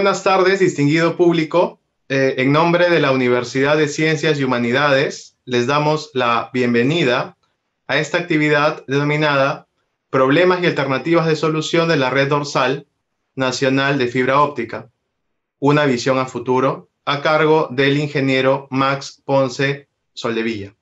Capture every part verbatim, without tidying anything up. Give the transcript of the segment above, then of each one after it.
buenas tardes, distinguido público. Eh, en nombre de la Universidad de Ciencias y Humanidades, les damos la bienvenida a esta actividad denominada Problemas y Alternativas de Solución de la Red Dorsal Nacional de Fibra Óptica, una visión a futuro, a cargo del ingeniero Max Ponce Soldevilla.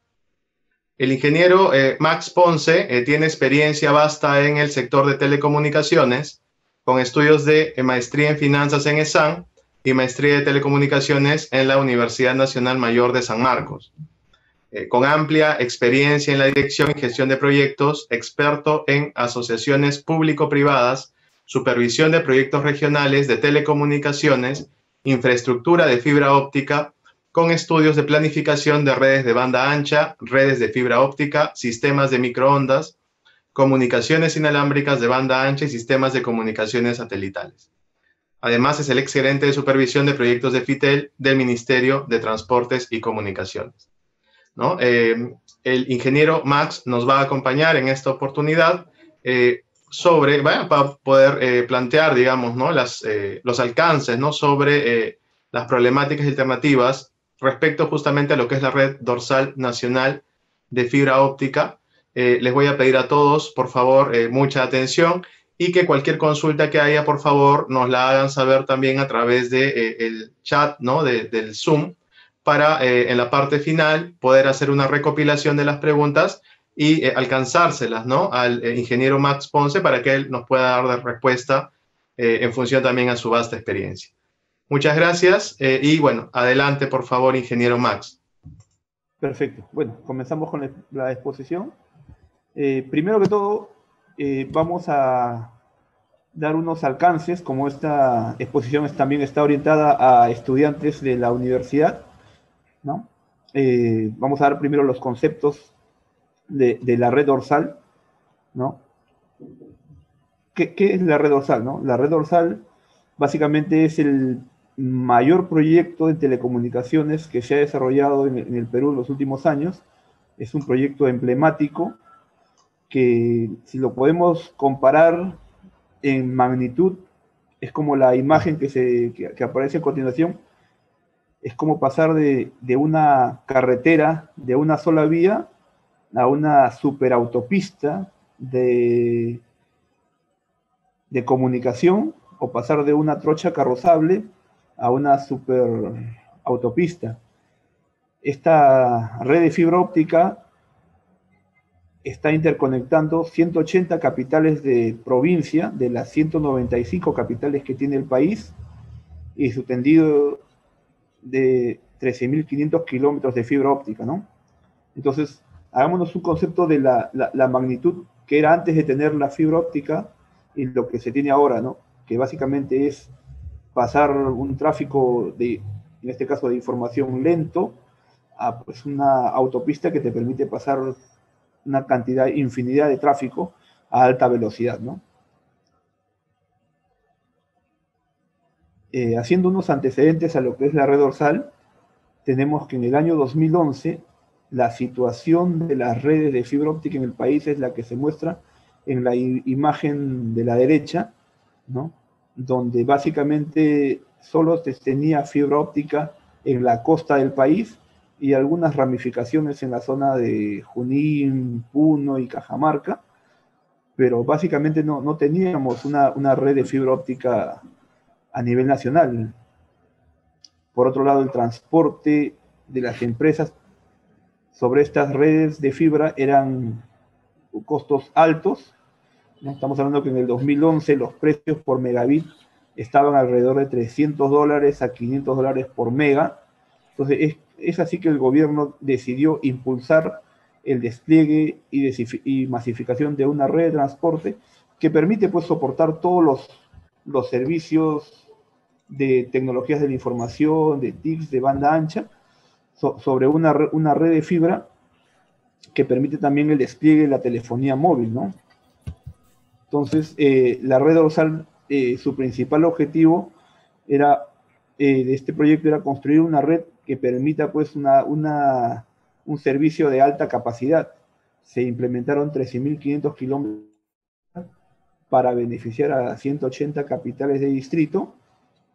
El ingeniero eh, Max Ponce eh, tiene experiencia vasta en el sector de telecomunicaciones, con estudios de eh, maestría en finanzas en ESAN y maestría de telecomunicaciones en la Universidad Nacional Mayor de San Marcos. Eh, con amplia experiencia en la dirección y gestión de proyectos, experto en asociaciones público-privadas, supervisión de proyectos regionales de telecomunicaciones, infraestructura de fibra óptica, con estudios de planificación de redes de banda ancha, redes de fibra óptica, sistemas de microondas, comunicaciones inalámbricas de banda ancha y sistemas de comunicaciones satelitales. Además, es el exgerente de supervisión de proyectos de FITEL del Ministerio de Transportes y Comunicaciones, ¿no? Eh, el ingeniero Max nos va a acompañar en esta oportunidad eh, sobre, bueno, para poder eh, plantear, digamos, ¿no? Las, eh, los alcances, ¿no? sobre eh, las problemáticas alternativas respecto justamente a lo que es la red dorsal nacional de fibra óptica. Eh, les voy a pedir a todos, por favor, eh, mucha atención y que cualquier consulta que haya, por favor, nos la hagan saber también a través del de, eh, el chat, ¿no? de, del Zoom, para eh, en la parte final poder hacer una recopilación de las preguntas y eh, alcanzárselas, ¿no? al eh, ingeniero Max Ponce para que él nos pueda dar de respuesta eh, en función también a su vasta experiencia. Muchas gracias eh, y bueno, adelante por favor, ingeniero Max. Perfecto. Bueno, comenzamos con la exposición. Eh, primero que todo, eh, vamos a dar unos alcances, como esta exposición es, también está orientada a estudiantes de la universidad, ¿no? Eh, vamos a dar primero los conceptos de, de la red dorsal, ¿no? ¿Qué, ¿Qué es la red dorsal, no? La red dorsal básicamente es el mayor proyecto de telecomunicaciones que se ha desarrollado en, en el Perú en los últimos años. Es un proyecto emblemático que, si lo podemos comparar en magnitud, es como la imagen que, se, que, que aparece a continuación, es como pasar de, de una carretera de una sola vía a una superautopista de, de comunicación, o pasar de una trocha carrozable a una superautopista. Esta red de fibra óptica está interconectando ciento ochenta capitales de provincia, de las ciento noventa y cinco capitales que tiene el país, y su tendido de trece mil quinientos kilómetros de fibra óptica, ¿no? Entonces, hagámonos un concepto de la, la, la magnitud que era antes de tener la fibra óptica y lo que se tiene ahora, ¿no? Que básicamente es pasar un tráfico de, en este caso de información lento, a pues una autopista que te permite pasar una cantidad, infinidad de tráfico a alta velocidad, ¿no? Eh, haciendo unos antecedentes a lo que es la red dorsal, tenemos que en el año dos mil once la situación de las redes de fibra óptica en el país es la que se muestra en la imagen de la derecha, ¿no? Donde básicamente solo se tenía fibra óptica en la costa del país y algunas ramificaciones en la zona de Junín, Puno y Cajamarca, pero básicamente no, no teníamos una, una red de fibra óptica a nivel nacional. Por otro lado, el transporte de las empresas sobre estas redes de fibra eran costos altos, ¿no? Estamos hablando que en el dos mil once los precios por megabit estaban alrededor de trescientos dólares a quinientos dólares por mega. Entonces es, es así que el gobierno decidió impulsar el despliegue y, y masificación de una red de transporte que permite pues soportar todos los, los servicios de tecnologías de la información, de T I Cs, de banda ancha, so, sobre una, una red de fibra que permite también el despliegue de la telefonía móvil, ¿no? Entonces, eh, la red dorsal, eh, su principal objetivo era, eh, de este proyecto era construir una red que permita pues una, una, un servicio de alta capacidad. Se implementaron trece mil quinientos kilómetros para beneficiar a ciento ochenta capitales de distrito, ¿no?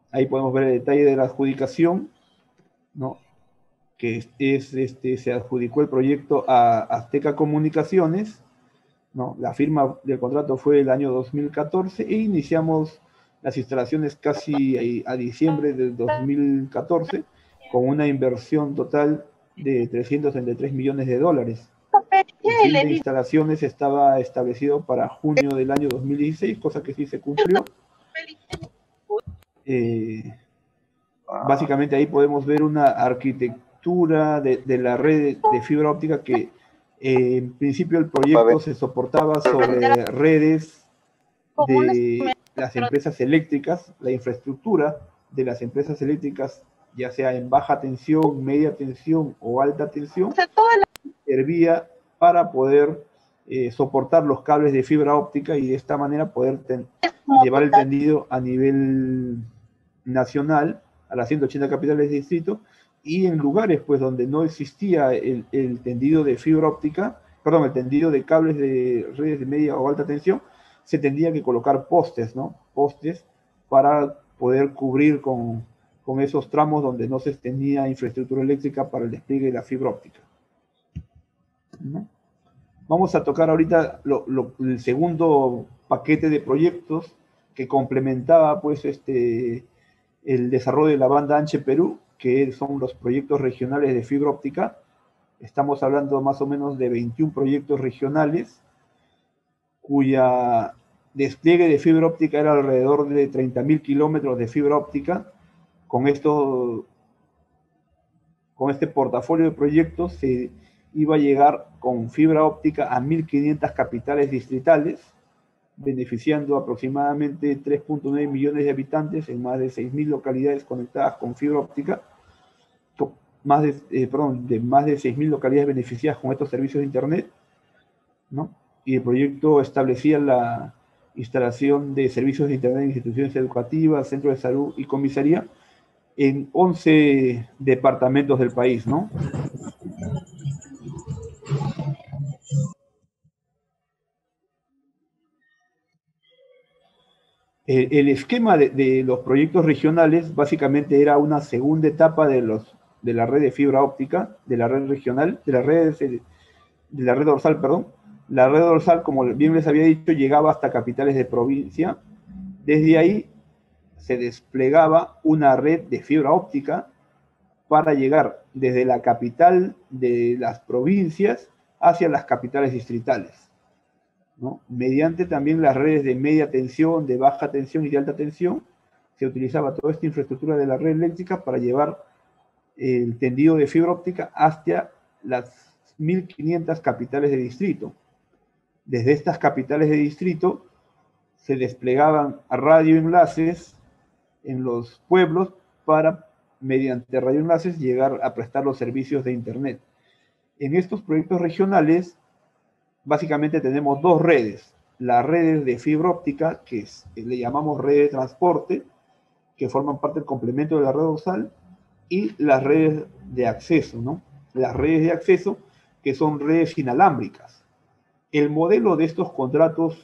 Ahí podemos ver el detalle de la adjudicación, ¿no? Que es, es, este, se adjudicó el proyecto a Azteca Comunicaciones, ¿no? La firma del contrato fue el año dos mil catorce e iniciamos las instalaciones casi a, a diciembre del dos mil catorce con una inversión total de trescientos treinta y tres millones de dólares. El fin de instalaciones estaba establecido para junio del año dos mil dieciséis, cosa que sí se cumplió. Eh, básicamente ahí podemos ver una arquitectura de, de la red de fibra óptica que eh, en principio el proyecto se soportaba sobre redes de las empresas eléctricas, la infraestructura de las empresas eléctricas, ya sea en baja tensión, media tensión o alta tensión, servía para poder eh, soportar los cables de fibra óptica y de esta manera poder ten, llevar el tendido a nivel nacional a las ciento ochenta capitales de distrito y en lugares pues donde no existía el, el tendido de fibra óptica, perdón, el tendido de cables de redes de media o alta tensión, se tendría que colocar postes, ¿no? Postes para poder cubrir con, con esos tramos donde no se tenía infraestructura eléctrica para el despliegue de la fibra óptica, ¿no? Vamos a tocar ahorita lo, lo, el segundo paquete de proyectos que complementaba pues este el desarrollo de la banda ancha en Perú, que son los proyectos regionales de fibra óptica. Estamos hablando más o menos de veintiún proyectos regionales, cuya despliegue de fibra óptica era alrededor de treinta mil kilómetros de fibra óptica. Con, esto, con este portafolio de proyectos se iba a llegar con fibra óptica a mil quinientas capitales distritales, beneficiando aproximadamente tres punto nueve millones de habitantes en más de seis mil localidades conectadas con fibra óptica, más de, eh, perdón, de más de seis mil localidades beneficiadas con estos servicios de Internet, ¿no? Y el proyecto establecía la instalación de servicios de Internet en instituciones educativas, centros de salud y comisaría en once departamentos del país, ¿no? El, el esquema de, de los proyectos regionales básicamente era una segunda etapa de, los, de la red de fibra óptica, de la red regional, de la red, de la red dorsal, perdón. La red dorsal, como bien les había dicho, llegaba hasta capitales de provincia. Desde ahí se desplegaba una red de fibra óptica para llegar desde la capital de las provincias hacia las capitales distritales, ¿no? Mediante también las redes de media tensión, de baja tensión y de alta tensión, se utilizaba toda esta infraestructura de la red eléctrica para llevar el tendido de fibra óptica hasta las mil quinientas capitales de distrito. Desde estas capitales de distrito se desplegaban radioenlaces en los pueblos para, mediante radioenlaces, llegar a prestar los servicios de Internet. En estos proyectos regionales, básicamente tenemos dos redes. Las redes de fibra óptica, que es, le llamamos red de transporte, que forman parte del complemento de la red dorsal, y las redes de acceso, ¿no? Las redes de acceso, que son redes inalámbricas. El modelo de estos contratos,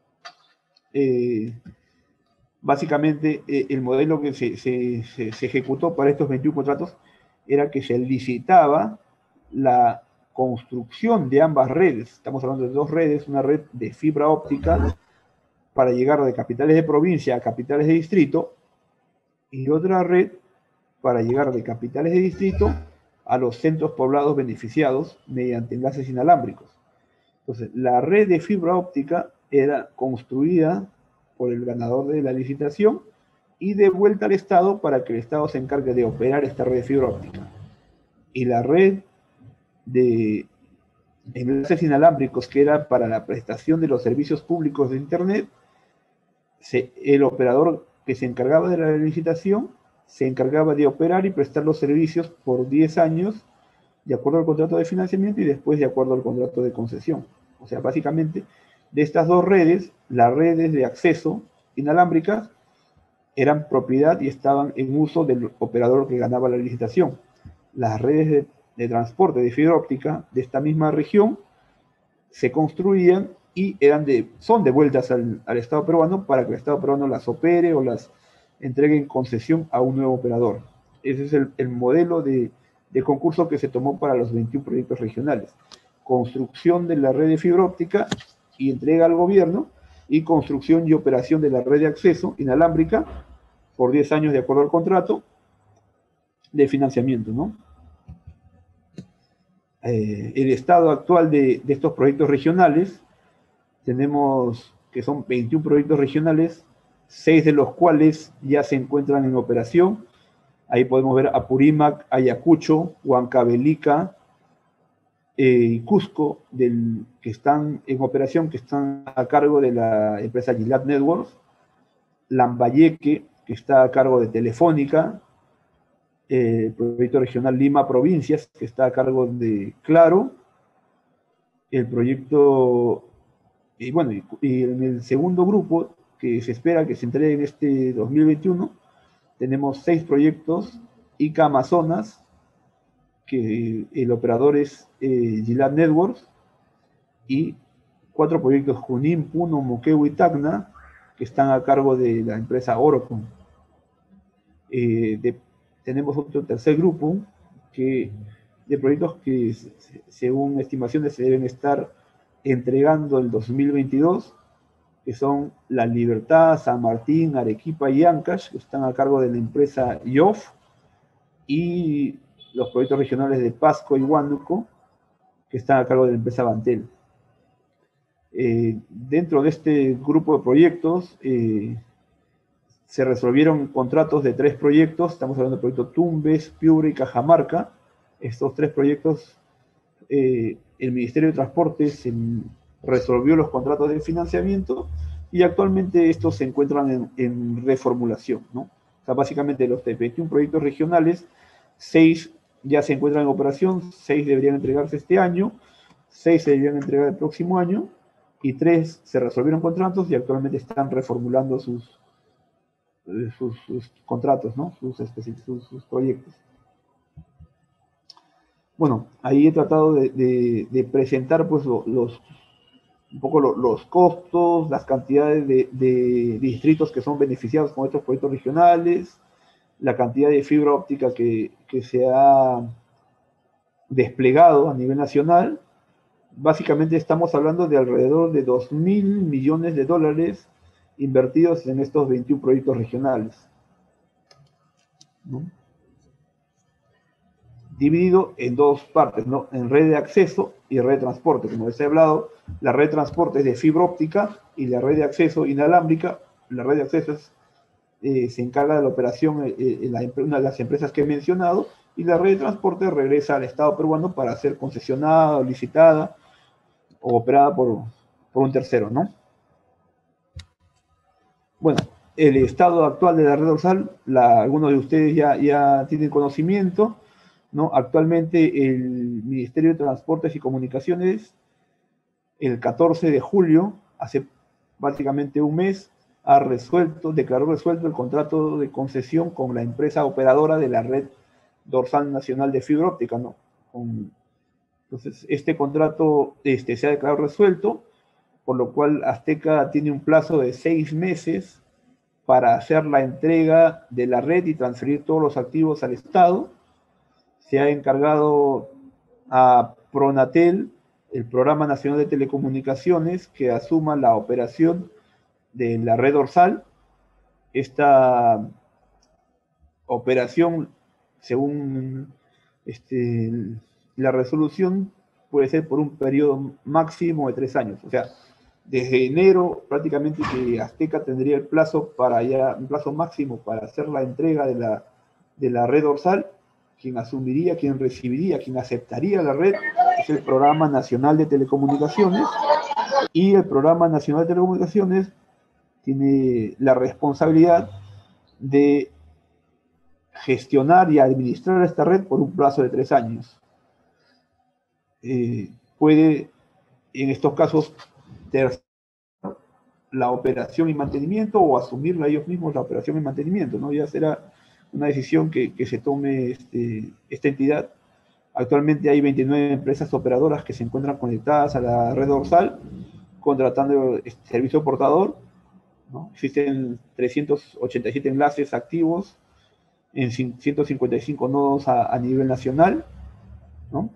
eh, básicamente eh, el modelo que se, se, se, se ejecutó para estos veintiún contratos era que se licitaba la construcción de ambas redes. Estamos hablando de dos redes, una red de fibra óptica para llegar de capitales de provincia a capitales de distrito y otra red para llegar de capitales de distrito a los centros poblados beneficiados mediante enlaces inalámbricos. Entonces, la red de fibra óptica era construida por el ganador de la licitación y devuelta al Estado para que el Estado se encargue de operar esta red de fibra óptica. Y la red de enlaces inalámbricos, que era para la prestación de los servicios públicos de Internet, se, el operador que se encargaba de la licitación se encargaba de operar y prestar los servicios por diez años de acuerdo al contrato de financiamiento y después de acuerdo al contrato de concesión. O sea, básicamente, de estas dos redes, las redes de acceso inalámbricas eran propiedad y estaban en uso del operador que ganaba la licitación. Las redes de, de transporte de fibra óptica de esta misma región se construían y eran de, son devueltas al, al Estado peruano para que el Estado peruano las opere o las entregue en concesión a un nuevo operador. Ese es el, el modelo de, de concurso que se tomó para los veintiún proyectos regionales. Construcción de la red de fibra óptica y entrega al gobierno, y construcción y operación de la red de acceso inalámbrica por diez años de acuerdo al contrato de financiamiento, ¿no? Eh, el estado actual de, de estos proyectos regionales, tenemos que son veintiún proyectos regionales, seis de los cuales ya se encuentran en operación. Ahí podemos ver Apurímac, Ayacucho, Huancavelica eh, y Cusco, del, que están en operación, que están a cargo de la empresa Gilat Networks, Lambayeque, que está a cargo de Telefónica, eh, el proyecto regional Lima Provincias, que está a cargo de Claro, el proyecto, y bueno, y, y en el segundo grupo, que se espera que se entregue en este dos mil veintiuno, tenemos seis proyectos, Ica Amazonas, que el operador es eh, Gilat Networks, y cuatro proyectos, Junín, Puno, Moquegua y Tacna, que están a cargo de la empresa Orocon. Eh, de, tenemos otro tercer grupo que, de proyectos que, según estimaciones, se deben estar entregando el dos mil veintidós, que son La Libertad, San Martín, Arequipa y Ancash, que están a cargo de la empresa I O F, y los proyectos regionales de Pasco y Huánuco, que están a cargo de la empresa Bantel. Eh, dentro de este grupo de proyectos eh, se resolvieron contratos de tres proyectos. Estamos hablando del proyecto Tumbes, Piura y Cajamarca. Estos tres proyectos, eh, el Ministerio de Transportes en, resolvió los contratos de financiamiento, y actualmente estos se encuentran en, en reformulación, ¿no? O sea, básicamente de los veintiún proyectos regionales, seis ya se encuentran en operación, seis deberían entregarse este año, seis se deberían entregar el próximo año, y tres se resolvieron contratos y actualmente están reformulando sus, sus, sus contratos, ¿no? Sus, sus, sus proyectos. Bueno, ahí he tratado de, de, de presentar pues los, los un poco lo, los costos, las cantidades de, de distritos que son beneficiados con estos proyectos regionales, la cantidad de fibra óptica que, que se ha desplegado a nivel nacional. Básicamente estamos hablando de alrededor de dos mil millones de dólares invertidos en estos veintiún proyectos regionales, ¿no? Dividido en dos partes, ¿no? En red de acceso y red de transporte. Como les he hablado, la red de transporte es de fibra óptica y la red de acceso inalámbrica. La red de acceso es, eh, se encarga de la operación en eh, la, una de las empresas que he mencionado, y la red de transporte regresa al Estado peruano para ser concesionada o licitada o operada por, por un tercero, ¿no? Bueno, el estado actual de la red dorsal, la, algunos de ustedes ya, ya tienen conocimiento, ¿no? Actualmente el Ministerio de Transportes y Comunicaciones, el catorce de julio, hace prácticamente un mes, ha resuelto, declaró resuelto el contrato de concesión con la empresa operadora de la red dorsal nacional de fibra óptica, ¿no? Con, entonces, este contrato este, se ha declarado resuelto, por lo cual Azteca tiene un plazo de seis meses para hacer la entrega de la red y transferir todos los activos al Estado. Se ha encargado a Pronatel, el Programa Nacional de Telecomunicaciones, que asuma la operación de la red dorsal. Esta operación, según este, la resolución, puede ser por un periodo máximo de tres años. O sea, desde enero prácticamente que Azteca tendría el plazo para ya, un plazo máximo para hacer la entrega de la, de la red dorsal. Quien asumiría, quien recibiría, quien aceptaría la red es el Programa Nacional de Telecomunicaciones, y el Programa Nacional de Telecomunicaciones tiene la responsabilidad de gestionar y administrar esta red por un plazo de tres años. Eh, puede, en estos casos, ter la operación y mantenimiento, o asumirla ellos mismos la operación y mantenimiento, ¿no? Ya será una decisión que, que se tome este, esta entidad. Actualmente hay veintinueve empresas operadoras que se encuentran conectadas a la red dorsal, contratando este servicio portador, ¿no? Existen trescientos ochenta y siete enlaces activos en ciento cincuenta y cinco nodos a, a nivel nacional, ¿no?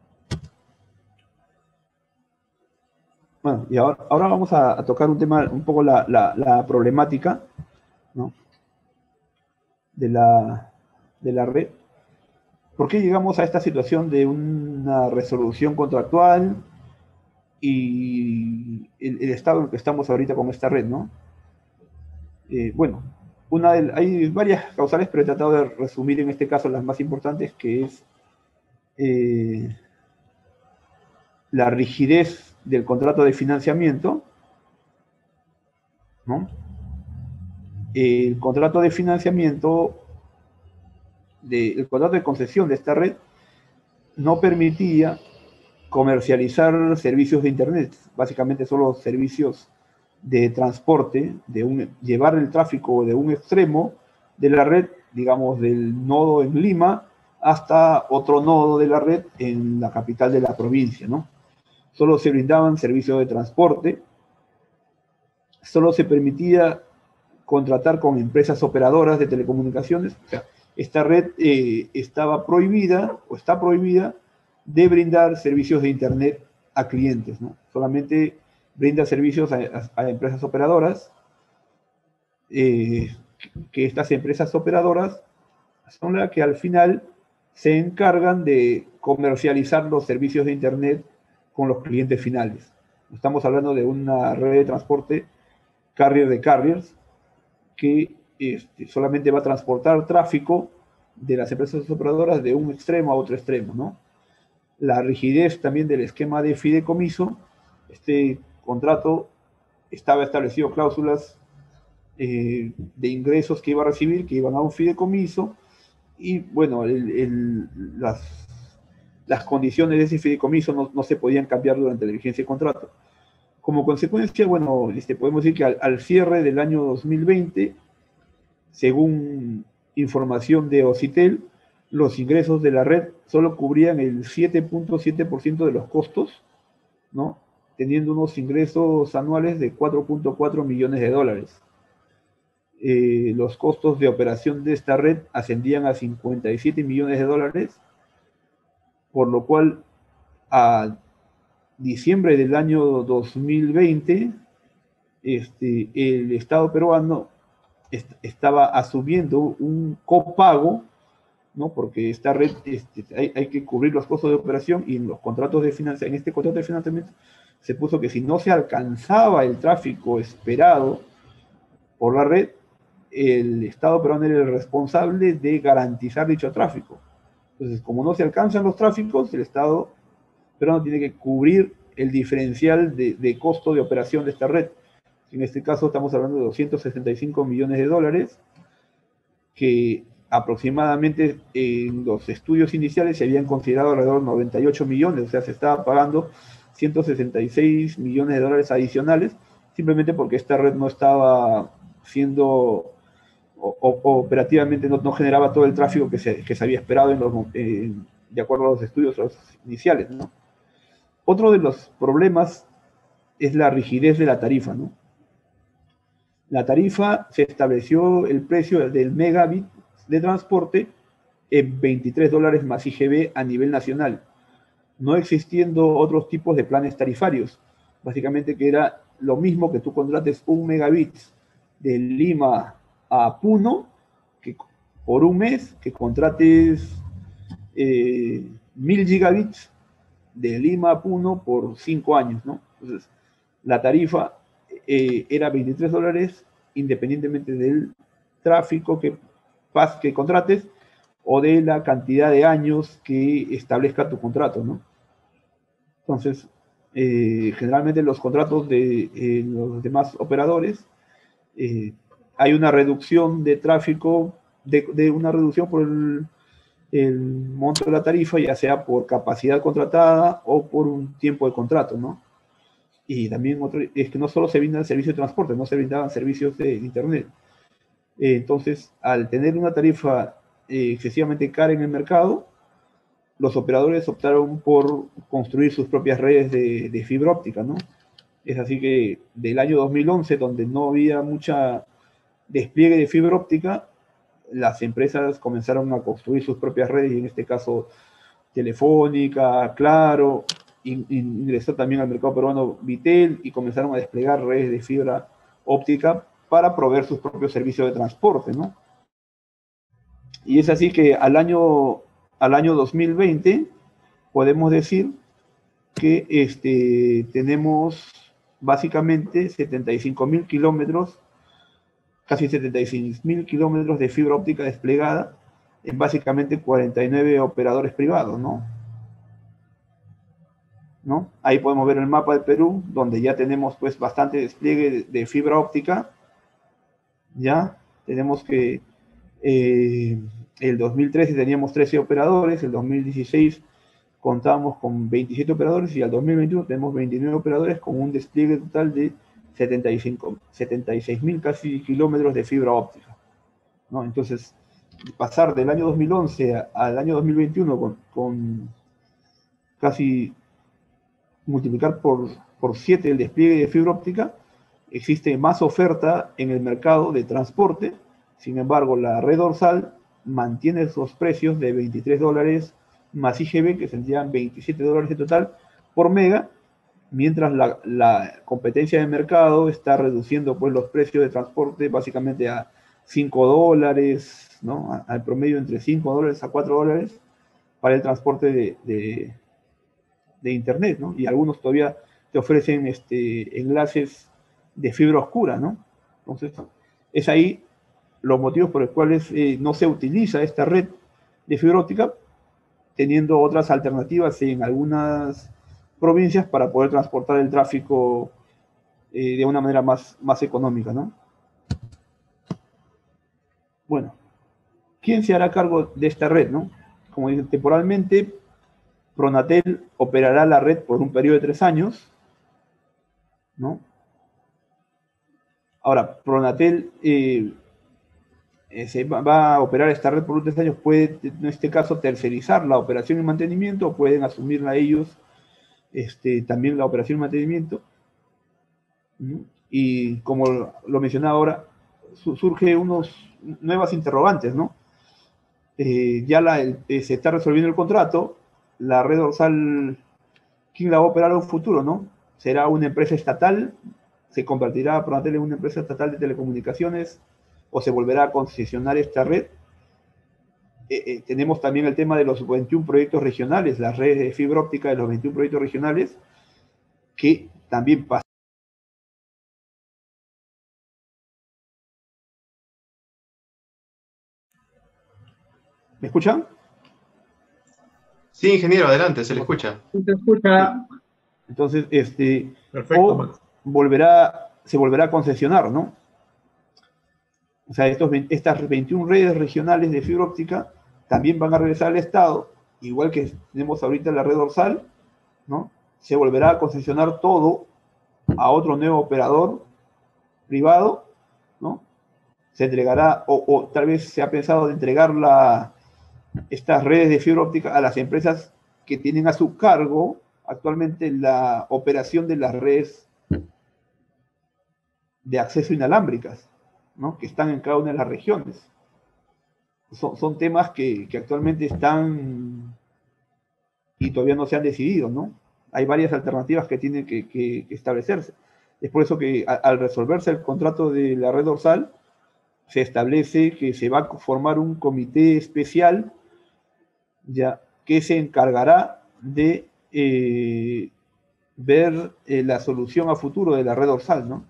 Bueno, y ahora, ahora vamos a, a tocar un tema, un poco la, la, la problemática, ¿no? de, la, de la red. ¿Por qué llegamos a esta situación de una resolución contractual y el, el estado en el que estamos ahorita con esta red, ¿no? Eh, bueno, una de, hay varias causales, pero he tratado de resumir en este caso las más importantes, que es eh, la rigidez del contrato de financiamiento, ¿no? El contrato de financiamiento, de, el contrato de concesión de esta red no permitía comercializar servicios de Internet, básicamente solo servicios de transporte, de un, llevar el tráfico de un extremo de la red, digamos del nodo en Lima, hasta otro nodo de la red en la capital de la provincia, ¿no? Solo se brindaban servicios de transporte, solo se permitía contratar con empresas operadoras de telecomunicaciones, o sea, esta red eh, estaba prohibida o está prohibida de brindar servicios de Internet a clientes, ¿no? Solamente brinda servicios a, a, a empresas operadoras, eh, que estas empresas operadoras son las que al final se encargan de comercializar los servicios de Internet con los clientes finales. Estamos hablando de una red de transporte carrier de carriers que este, solamente va a transportar tráfico de las empresas operadoras de un extremo a otro extremo, ¿no? La rigidez también del esquema de fideicomiso. Este contrato estaba establecido cláusulas eh, de ingresos que iba a recibir, que iban a un fideicomiso, y bueno, el, el, las, las condiciones de ese fideicomiso no, no se podían cambiar durante la vigencia del contrato. Como consecuencia, bueno, este, podemos decir que al, al cierre del año dos mil veinte, según información de Ocitel, los ingresos de la red solo cubrían el siete punto siete por ciento de los costos, ¿no? Teniendo unos ingresos anuales de cuatro punto cuatro millones de dólares. Eh, los costos de operación de esta red ascendían a cincuenta y siete millones de dólares, por lo cual a diciembre del año dos mil veinte, este, el Estado peruano est estaba asumiendo un copago, ¿no? Porque esta red este, hay, hay que cubrir los costos de operación, y en los contratos de financiamiento, en este contrato de financiamiento se puso que si no se alcanzaba el tráfico esperado por la red, el Estado peruano era el responsable de garantizar dicho tráfico. Entonces, como no se alcanzan los tráficos, el Estado peruano tiene que cubrir el diferencial de, de costo de operación de esta red. En este caso estamos hablando de doscientos sesenta y cinco millones de dólares, que aproximadamente en los estudios iniciales se habían considerado alrededor de noventa y ocho millones, o sea, se estaba pagando ciento sesenta y seis millones de dólares adicionales, simplemente porque esta red no estaba siendo o, o, operativamente no, no generaba todo el tráfico que se, que se había esperado en los, eh, de acuerdo a los estudios los iniciales, ¿no? Otro de los problemas es la rigidez de la tarifa, ¿no? La tarifa se estableció el precio del megabit de transporte en veintitrés dólares más I G B a nivel nacional, no existiendo otros tipos de planes tarifarios. Básicamente que era lo mismo que tú contrates un megabit de Lima a Puno que por un mes, que contrates eh, mil gigabits de Lima a Puno por cinco años, ¿no? Entonces, la tarifa eh, era veintitrés dólares independientemente del tráfico que, que contrates o de la cantidad de años que establezca tu contrato, ¿no? Entonces, eh, generalmente los contratos de eh, los demás operadores, eh, hay una reducción de tráfico, de, de una reducción por el, el monto de la tarifa, ya sea por capacidad contratada o por un tiempo de contrato, ¿no? Y también otro, es que no solo se brindan servicios de transporte, no se brindaban servicios de Internet. Eh, entonces, al tener una tarifa eh, excesivamente cara en el mercado, los operadores optaron por construir sus propias redes de, de fibra óptica, ¿no? Es así que del año dos mil once, donde no había mucha despliegue de fibra óptica, las empresas comenzaron a construir sus propias redes, y en este caso Telefónica, Claro, ingresó también al mercado peruano Vitel, y comenzaron a desplegar redes de fibra óptica para proveer sus propios servicios de transporte, ¿no? Y es así que al año, al año dos mil veinte podemos decir que este, tenemos básicamente setenta y cinco mil kilómetros, casi setenta y seis mil kilómetros de fibra óptica desplegada en básicamente cuarenta y nueve operadores privados, ¿no? ¿No? Ahí podemos ver el mapa del Perú, donde ya tenemos pues bastante despliegue de, de fibra óptica. Ya tenemos que eh, el dos mil trece teníamos trece operadores, el dos mil dieciséis contábamos con veintisiete operadores, y al dos mil veintiuno tenemos veintinueve operadores con un despliegue total de setenta y cinco, setenta y seis mil casi kilómetros de fibra óptica, ¿no? Entonces, pasar del año dos mil once al año dos mil veintiuno con, con casi multiplicar por, por siete el despliegue de fibra óptica, existe más oferta en el mercado de transporte. Sin embargo, la red dorsal mantiene esos precios de veintitrés dólares más I G B, que serían veintisiete dólares en total por mega, mientras la, la competencia de mercado está reduciendo pues los precios de transporte básicamente a cinco dólares, ¿no? Al promedio entre cinco dólares a cuatro dólares para el transporte de, de, de internet, ¿no? Y algunos todavía te ofrecen este, enlaces de fibra oscura, ¿no? Entonces, es ahí los motivos por los cuales eh, no se utiliza esta red de fibra óptica, teniendo otras alternativas en algunas provincias para poder transportar el tráfico eh, de una manera más, más económica, ¿no? Bueno, ¿quién se hará cargo de esta red, no? Como dicen, temporalmente, Pronatel operará la red por un periodo de tres años, ¿no? Ahora, Pronatel eh, eh, se va, va a operar esta red por tres años, puede, en este caso, tercerizar la operación y mantenimiento, o pueden asumirla ellos este, también la operación y mantenimiento. ¿No? Y como lo mencionaba ahora, su, surge unos nuevas interrogantes, ¿no? Eh, ya la, eh, se está resolviendo el contrato, la red dorsal, ¿quién la va a operar en un futuro, no? ¿Será una empresa estatal? ¿Se convertirá Pronatel en una empresa estatal de telecomunicaciones? ¿O se volverá a concesionar esta red? Eh, eh, tenemos también el tema de los veintiún proyectos regionales, las redes de fibra óptica de los veintiún proyectos regionales, que también pasan. ¿Me escuchan? Sí, ingeniero, adelante, se le escucha. Se escucha. Sí. Entonces, este, Perfecto, o Max. volverá, se volverá a concesionar, ¿no? O sea, estos, estas veintiún redes regionales de fibra óptica también van a regresar al Estado, igual que tenemos ahorita la red dorsal, ¿no? Se volverá a concesionar todo a otro nuevo operador privado, ¿no? Se entregará, o, o tal vez se ha pensado de entregar la, estas redes de fibra óptica a las empresas que tienen a su cargo actualmente la operación de las redes de acceso inalámbricas, ¿no? Que están en cada una de las regiones. Son, son temas que, que actualmente están y todavía no se han decidido, ¿no? Hay varias alternativas que tienen que, que, que establecerse. Es por eso que a, al resolverse el contrato de la red dorsal, se establece que se va a formar un comité especial ya que se encargará de eh, ver eh, la solución a futuro de la red dorsal, ¿no?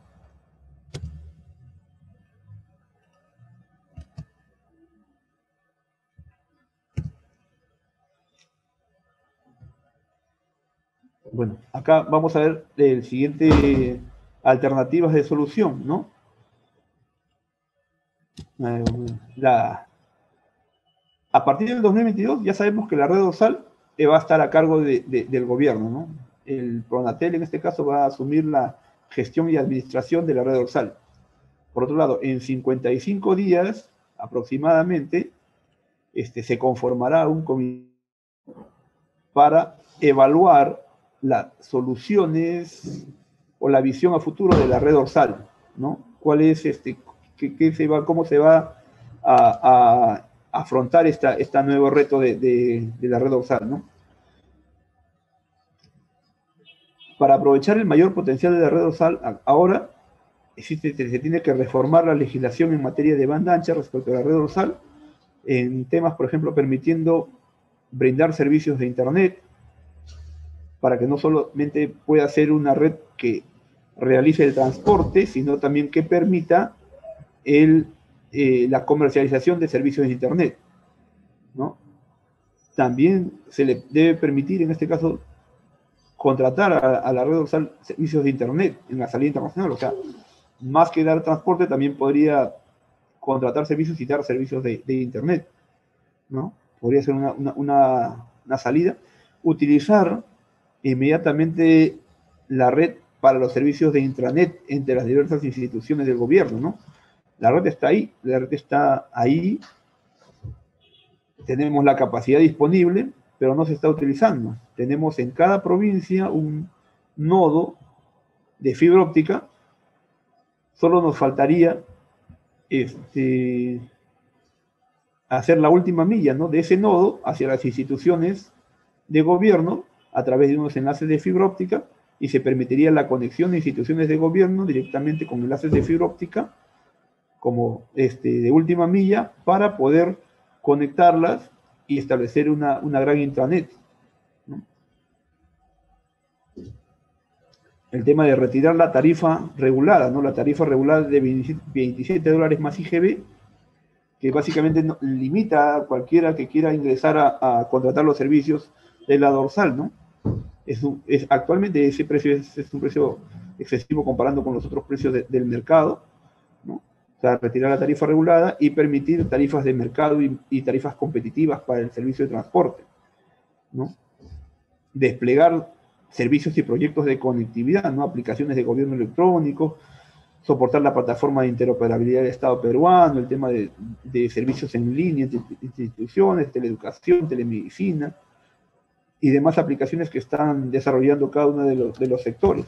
Bueno, acá vamos a ver el siguiente alternativas de solución, ¿no? La, a partir del dos mil veintidós ya sabemos que la red dorsal va a estar a cargo de, de, del gobierno, ¿no? El Pronatel en este caso va a asumir la gestión y administración de la red dorsal. Por otro lado, en cincuenta y cinco días aproximadamente este, se conformará un comité para evaluar las soluciones o la visión a futuro de la red dorsal, ¿no? ¿Cuál es este, qué, qué se va, cómo se va a, a afrontar esta, este nuevo reto de, de, de la red dorsal, ¿no? Para aprovechar el mayor potencial de la red dorsal, ahora existe, se tiene que reformar la legislación en materia de banda ancha respecto a la red dorsal, en temas, por ejemplo, permitiendo brindar servicios de Internet, para que no solamente pueda ser una red que realice el transporte, sino también que permita el, eh, la comercialización de servicios de Internet, ¿no? También se le debe permitir, en este caso, contratar a, a la red dorsal servicios de Internet en la salida internacional. O sea, más que dar transporte, también podría contratar servicios y dar servicios de, de Internet, ¿no? Podría ser una, una, una, una salida. Utilizar inmediatamente la red para los servicios de intranet entre las diversas instituciones del gobierno, ¿no? La red está ahí, la red está ahí, tenemos la capacidad disponible, pero no se está utilizando. Tenemos en cada provincia un nodo de fibra óptica, solo nos faltaría este, hacer la última milla, ¿no?, de ese nodo hacia las instituciones de gobierno a través de unos enlaces de fibra óptica, y se permitiría la conexión de instituciones de gobierno directamente con enlaces de fibra óptica como este, de última milla, para poder conectarlas y establecer una, una gran intranet, ¿no? El tema de retirar la tarifa regulada, ¿no? La tarifa regulada de veintisiete dólares más I G B, que básicamente no, limita a cualquiera que quiera ingresar a, a contratar los servicios de la dorsal, ¿no? Es un, es, actualmente ese precio es, es un precio excesivo comparando con los otros precios de, del mercado, ¿no? O sea, retirar la tarifa regulada y permitir tarifas de mercado y, y tarifas competitivas para el servicio de transporte, ¿no? Desplegar servicios y proyectos de conectividad, ¿no? Aplicaciones de gobierno electrónico, soportar la plataforma de interoperabilidad del Estado peruano, el tema de, de servicios en línea, instituciones, teleeducación, telemedicina y demás aplicaciones que están desarrollando cada uno de los, de los sectores.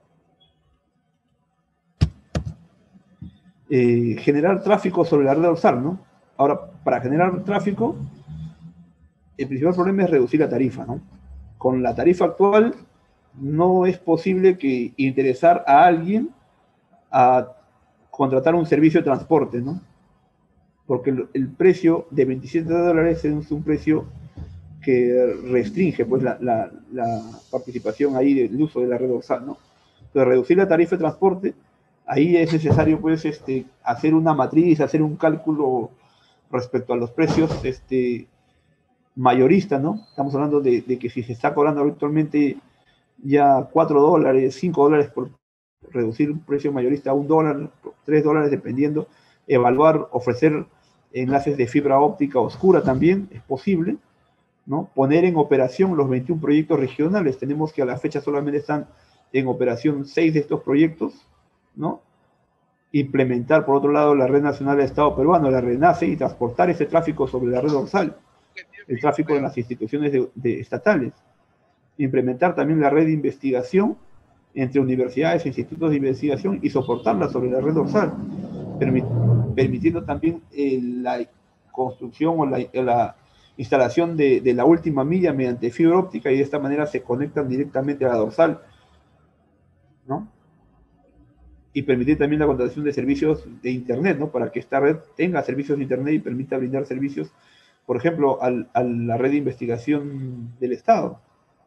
Eh, generar tráfico sobre la red dorsal, ¿no? Ahora, para generar tráfico, el principal problema es reducir la tarifa, ¿no? Con la tarifa actual no es posible que interesar a alguien a contratar un servicio de transporte, ¿no? Porque el, el precio de veintisiete dólares es un precio que restringe, pues, la, la, la participación ahí del uso de la red dorsal, ¿no? Entonces, reducir la tarifa de transporte, ahí es necesario, pues, este, hacer una matriz, hacer un cálculo respecto a los precios este, mayoristas, ¿no? Estamos hablando de, de que si se está cobrando actualmente ya cuatro dólares, cinco dólares por reducir un precio mayorista a un dólar, tres dólares, dependiendo, evaluar, ofrecer enlaces de fibra óptica oscura también, es posible, ¿no? Poner en operación los veintiún proyectos regionales. Tenemos que a la fecha solamente están en operación seis de estos proyectos, ¿no? Implementar, por otro lado, la Red Nacional del Estado Peruano, la RENACE, y transportar ese tráfico sobre la red dorsal, el tráfico de las instituciones de, de estatales. Implementar también la red de investigación entre universidades e institutos de investigación y soportarla sobre la red dorsal, permit, permitiendo también eh, la construcción o la, la instalación de, de la última milla mediante fibra óptica, y de esta manera se conectan directamente a la dorsal, ¿no? Y permitir también la contratación de servicios de Internet, ¿no? Para que esta red tenga servicios de Internet y permita brindar servicios, por ejemplo, al, a la red de investigación del Estado,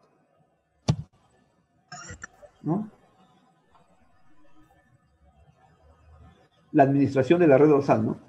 ¿no? La administración de la red dorsal, ¿no?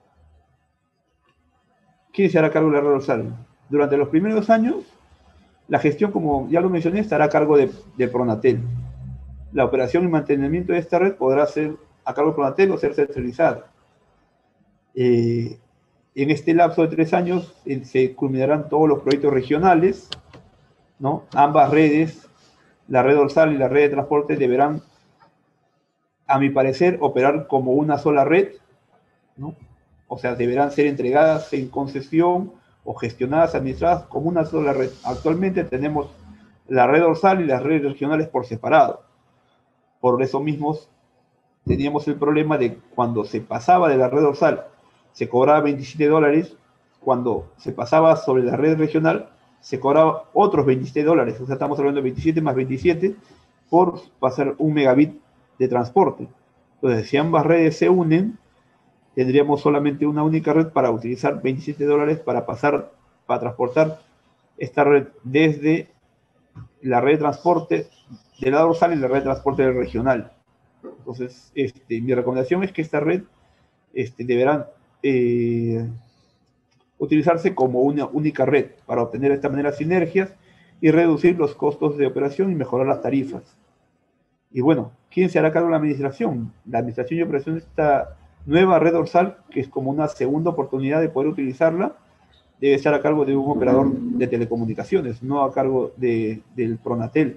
¿Quién se hará cargo de la red dorsal? Durante los primeros años, la gestión, como ya lo mencioné, estará a cargo de, de Pronatel. La operación y mantenimiento de esta red podrá ser a cargo de Pronatel o ser centralizada. Eh, en este lapso de tres años eh, se culminarán todos los proyectos regionales, ¿no? Ambas redes, la red dorsal y la red de transporte, deberán, a mi parecer, operar como una sola red, ¿no? O sea, deberán ser entregadas en concesión o gestionadas, administradas como una sola red. Actualmente tenemos la red dorsal y las redes regionales por separado. por eso mismo teníamos el problema de cuando se pasaba de la red dorsal, se cobraba veintisiete dólares, cuando se pasaba sobre la red regional, se cobraba otros veintisiete dólares, o sea, estamos hablando de veintisiete más veintisiete por pasar un megabit de transporte. Entonces, si ambas redes se unen, tendríamos solamente una única red para utilizar veintisiete dólares para pasar, para transportar esta red desde la red de transporte de la dorsal y la red de transporte del regional. Entonces, este, mi recomendación es que esta red este, deberá eh, utilizarse como una única red para obtener de esta manera sinergias y reducir los costos de operación y mejorar las tarifas. Y bueno, ¿quién se hará cargo de la administración? La administración y operación de esta nueva red dorsal, que es como una segunda oportunidad de poder utilizarla, debe estar a cargo de un operador de telecomunicaciones, no a cargo de, del Pronatel.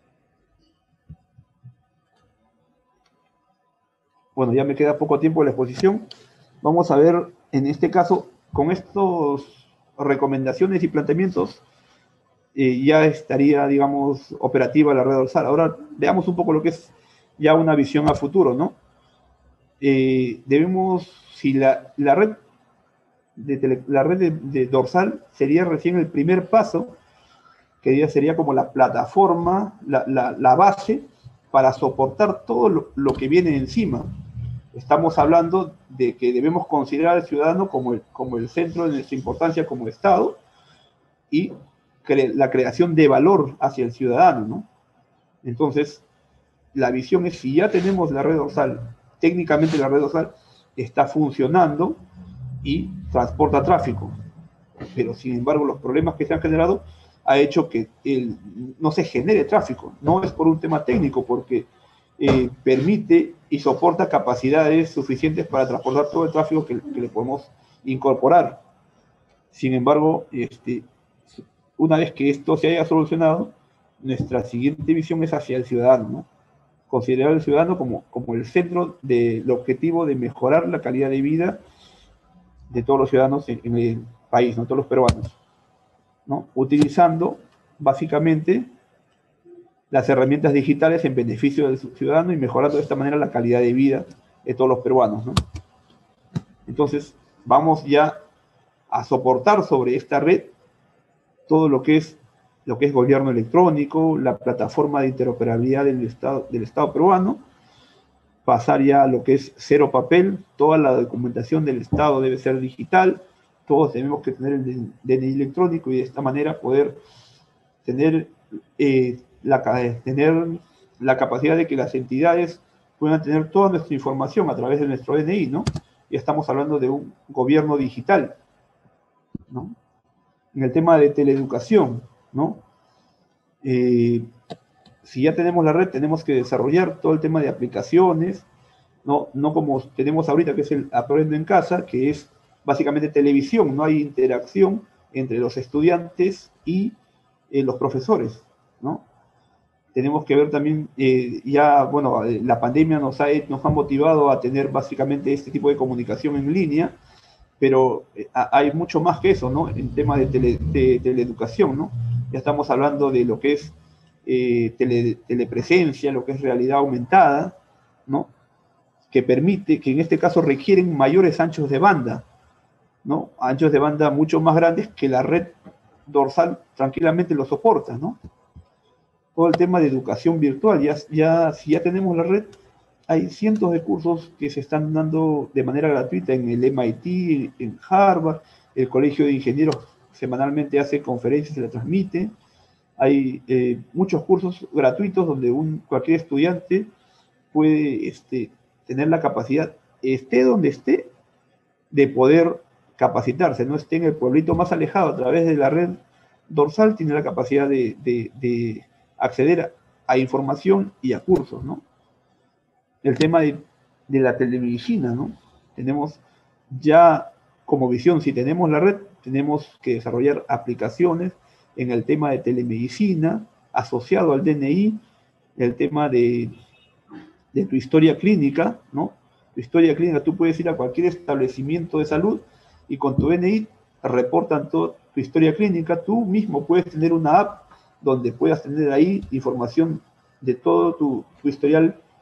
Bueno, ya me queda poco tiempo de la exposición. Vamos a ver, en este caso, con estas recomendaciones y planteamientos, eh, ya estaría, digamos, operativa la red dorsal. Ahora veamos un poco lo que es ya una visión a futuro, ¿no? Eh, debemos, si la, la red, de tele, la red de, de dorsal sería recién el primer paso, que ya sería como la plataforma, la, la, la base para soportar todo lo, lo que viene encima. Estamos hablando de que debemos considerar al ciudadano como el, como el centro de nuestra importancia como Estado y cre la creación de valor hacia el ciudadano, ¿no? Entonces, la visión es, si ya tenemos la red dorsal, técnicamente la red dorsal está funcionando y transporta tráfico, pero sin embargo los problemas que se han generado ha hecho que el, no se genere tráfico. No es por un tema técnico, porque eh, permite y soporta capacidades suficientes para transportar todo el tráfico que, que le podemos incorporar. Sin embargo, este, una vez que esto se haya solucionado, nuestra siguiente visión es hacia el ciudadano, ¿no? Considerar al ciudadano como, como el centro del objetivo de mejorar la calidad de vida de todos los ciudadanos en, en el país, no todos los peruanos, ¿no? Utilizando básicamente las herramientas digitales en beneficio del ciudadano y mejorando de esta manera la calidad de vida de todos los peruanos, ¿no? Entonces, vamos ya a soportar sobre esta red todo lo que es lo que es gobierno electrónico, la plataforma de interoperabilidad del Estado, del Estado peruano, pasar ya a lo que es cero papel, toda la documentación del Estado debe ser digital, todos tenemos que tener el D N I electrónico y de esta manera poder tener, eh, la, tener la capacidad de que las entidades puedan tener toda nuestra información a través de nuestro D N I, ¿no? Ya estamos hablando de un gobierno digital, ¿no? En el tema de teleeducación, ¿no? Eh, si ya tenemos la red, tenemos que desarrollar todo el tema de aplicaciones, no, no como tenemos ahorita, que es el Aprendo en Casa, que es básicamente televisión, no hay interacción entre los estudiantes y eh, los profesores, ¿no? Tenemos que ver también, eh, ya, bueno, la pandemia nos ha, nos ha motivado a tener básicamente este tipo de comunicación en línea, pero eh, hay mucho más que eso, ¿no? En tema de, tele, de teleeducación, ¿no? Ya estamos hablando de lo que es eh, tele, telepresencia, lo que es realidad aumentada, ¿no? Que permite, que en este caso requieren mayores anchos de banda, ¿no? Anchos de banda mucho más grandes que la red dorsal tranquilamente lo soporta, ¿no? Todo el tema de educación virtual, ya, ya, si ya tenemos la red, hay cientos de cursos que se están dando de manera gratuita en el M I T, en Harvard, el Colegio de Ingenieros semanalmente hace conferencias, se la transmite. Hay eh, muchos cursos gratuitos donde un, cualquier estudiante puede este, tener la capacidad, esté donde esté, de poder capacitarse, no esté en el pueblito más alejado, a través de la red dorsal, tiene la capacidad de, de, de acceder a, a información y a cursos, ¿no? El tema de, de la telemedicina, ¿no? Tenemos ya como visión, si tenemos la red, tenemos que desarrollar aplicaciones en el tema de telemedicina, asociado al D N I, el tema de, de tu historia clínica, ¿no? Tu historia clínica, tú puedes ir a cualquier establecimiento de salud y con tu D N I reportan toda tu historia clínica. Tú mismo puedes tener una app donde puedas tener ahí información de todo tu, tu historial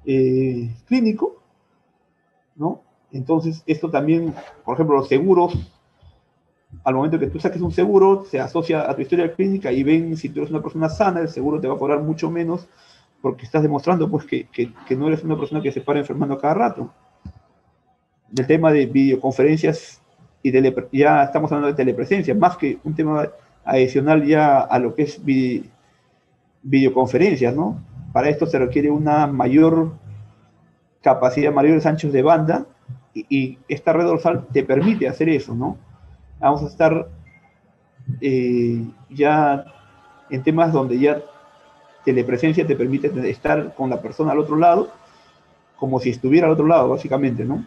eh, clínico, ¿no? Entonces, esto también, por ejemplo, los seguros, al momento que tú saques un seguro, se asocia a tu historia clínica y ven si tú eres una persona sana, el seguro te va a cobrar mucho menos porque estás demostrando pues, que, que, que no eres una persona que se para enfermando cada rato. El tema de videoconferencias y tele, ya estamos hablando de telepresencia, más que un tema adicional ya a lo que es video, videoconferencias, ¿no? Para esto se requiere una mayor capacidad, mayores anchos de banda, y, y esta red dorsal te permite hacer eso, ¿no? Vamos a estar eh, ya en temas donde ya telepresencia te permite estar con la persona al otro lado, como si estuviera al otro lado, básicamente, ¿no?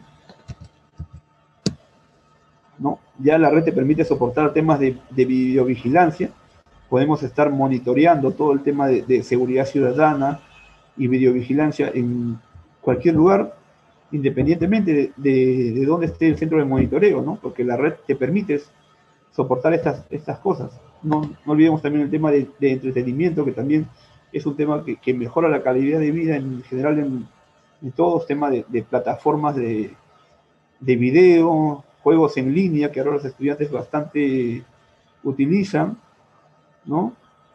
¿No? Ya la red te permite soportar temas de, de videovigilancia, podemos estar monitoreando todo el tema de, de seguridad ciudadana y videovigilancia en cualquier lugar, independientemente de, de, de dónde esté el centro de monitoreo, ¿no? Porque la red te permite soportar estas, estas cosas. No, no olvidemos también el tema de, de entretenimiento, que también es un tema que, que mejora la calidad de vida en general en, en todos, temas de, de plataformas de, de video, juegos en línea, que ahora los estudiantes bastante utilizan, ¿no?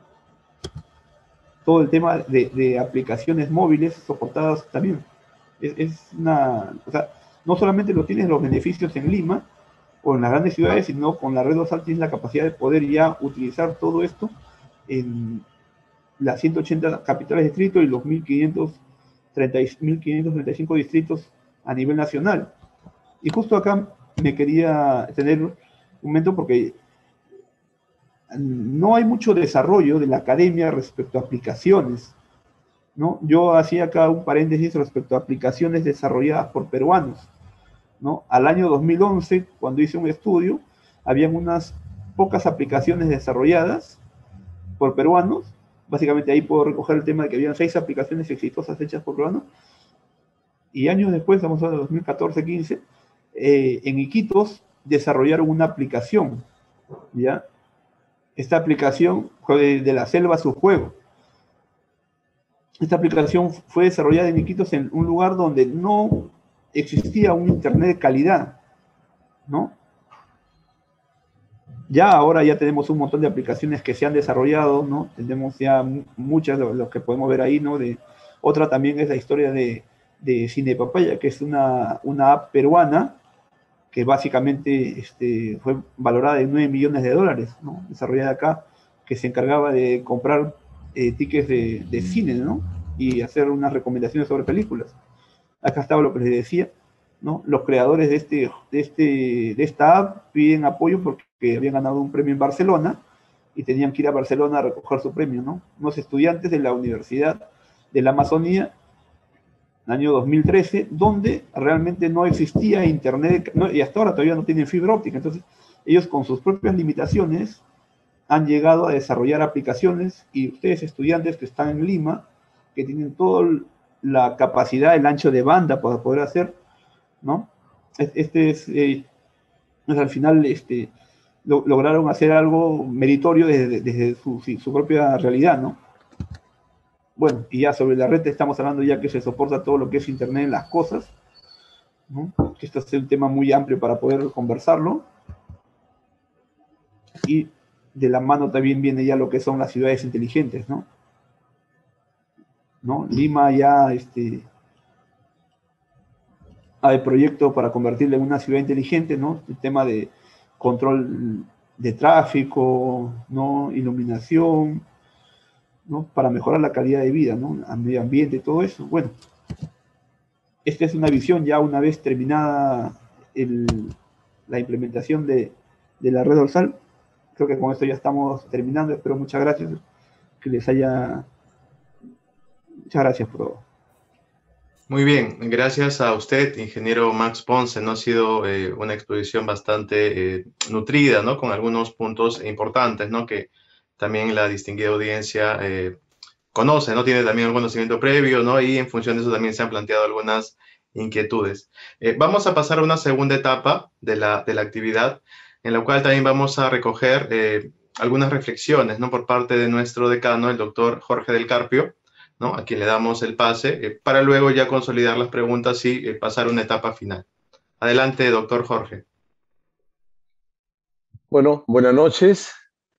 Todo el tema de, de aplicaciones móviles soportadas también. Es, es una, o sea, no solamente lo tienes los beneficios en Lima o en las grandes ciudades, sino con la red dorsal tienes la capacidad de poder ya utilizar todo esto en las ciento ochenta capitales de distrito y los mil quinientos treinta y cinco distritos a nivel nacional. Y justo acá me quería tener un momento porque no hay mucho desarrollo de la academia respecto a aplicaciones, ¿no? Yo hacía acá un paréntesis respecto a aplicaciones desarrolladas por peruanos, ¿no? Al año dos mil once, cuando hice un estudio, habían unas pocas aplicaciones desarrolladas por peruanos. Básicamente ahí puedo recoger el tema de que habían seis aplicaciones exitosas hechas por peruanos. Y años después, estamos hablando de dos mil catorce quince, eh, en Iquitos desarrollaron una aplicación, ¿ya? Esta aplicación fue de, de la selva a su juego. Esta aplicación fue desarrollada en Iquitos en un lugar donde no existía un internet de calidad, ¿no? Ya ahora ya tenemos un montón de aplicaciones que se han desarrollado, ¿no? Tenemos ya muchas de los que podemos ver ahí, ¿no? De, otra también es la historia de, de Cinepapaya, que es una, una app peruana que básicamente este, fue valorada en nueve millones de dólares, ¿no? Desarrollada acá, que se encargaba de comprar eh, tickets de, de cine, ¿no? Y hacer unas recomendaciones sobre películas. Acá estaba lo que les decía, ¿no? Los creadores de, este, de, este, de esta app piden apoyo porque habían ganado un premio en Barcelona y tenían que ir a Barcelona a recoger su premio, ¿no? Unos estudiantes de la Universidad de la Amazonía, año dos mil trece, donde realmente no existía internet, no, y hasta ahora todavía no tienen fibra óptica. Entonces, ellos con sus propias limitaciones han llegado a desarrollar aplicaciones, y ustedes estudiantes que están en Lima, que tienen toda la capacidad, el ancho de banda para poder hacer, ¿no? Este es, eh, pues al final, este, lo, lograron hacer algo meritorio desde, desde su, su propia realidad, ¿no? Bueno, y ya sobre la red estamos hablando ya que se soporta todo lo que es Internet en las cosas, ¿no? Que este es un tema muy amplio para poder conversarlo. Y de la mano también viene ya lo que son las ciudades inteligentes, ¿no? ¿No? Lima ya este, hay proyectos para convertirla en una ciudad inteligente, ¿no? El tema de control de tráfico, ¿no? Iluminación, ¿no? Para mejorar la calidad de vida, ¿no? Al medio ambiente y todo eso. Bueno, esta es una visión ya una vez terminada el, la implementación de, de la red dorsal. Creo que con esto ya estamos terminando. Espero muchas gracias. Que les haya... Muchas gracias por todo. Muy bien, gracias a usted, ingeniero Max Ponce. No ha sido eh, una exposición bastante eh, nutrida, ¿no? Con algunos puntos importantes, ¿no? Que también la distinguida audiencia eh, conoce, ¿no? Tiene también un conocimiento previo, ¿no? Y en función de eso también se han planteado algunas inquietudes. Eh, vamos a pasar a una segunda etapa de la, de la actividad, en la cual también vamos a recoger eh, algunas reflexiones, ¿no? Por parte de nuestro decano, el doctor Jorge del Carpio, ¿no? A quien le damos el pase, eh, para luego ya consolidar las preguntas y eh, pasar a una etapa final. Adelante, doctor Jorge. Bueno, buenas noches.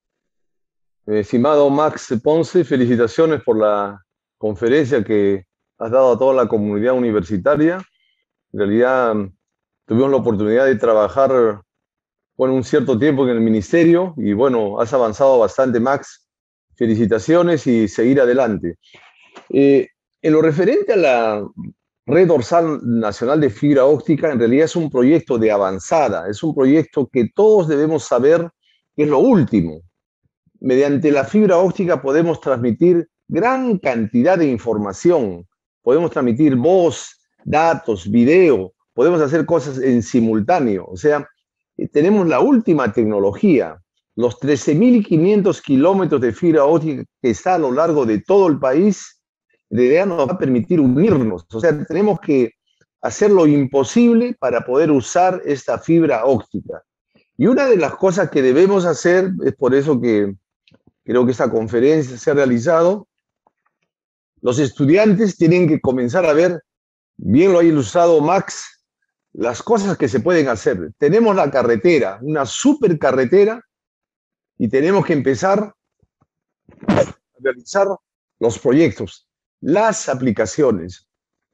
Estimado Max Ponce, felicitaciones por la conferencia que has dado a toda la comunidad universitaria. En realidad, tuvimos la oportunidad de trabajar, bueno, un cierto tiempo en el ministerio y, bueno, has avanzado bastante, Max. Felicitaciones y seguir adelante. Eh, en lo referente a la Red Dorsal Nacional de Fibra Óptica, en realidad es un proyecto de avanzada, es un proyecto que todos debemos saber que es lo último. Mediante la fibra óptica podemos transmitir gran cantidad de información, podemos transmitir voz, datos, video, podemos hacer cosas en simultáneo, o sea, tenemos la última tecnología. Los trece mil quinientos kilómetros de fibra óptica que está a lo largo de todo el país, de idea nos va a permitir unirnos. O sea, tenemos que hacer lo imposible para poder usar esta fibra óptica. Y una de las cosas que debemos hacer, es por eso que creo que esta conferencia se ha realizado, los estudiantes tienen que comenzar a ver, bien lo ha ilustrado Max, las cosas que se pueden hacer. Tenemos la carretera, una super carretera, y tenemos que empezar a realizar los proyectos, las aplicaciones.